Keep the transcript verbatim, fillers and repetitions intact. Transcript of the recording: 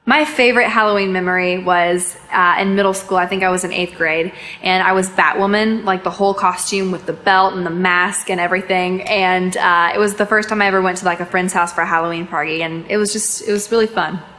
My favorite Halloween memory was uh, in middle school. I think I was in eighth grade, and I was Batwoman, like the whole costume with the belt and the mask and everything. And uh, it was the first time I ever went to like a friend's house for a Halloween party, and it was just, it was really fun.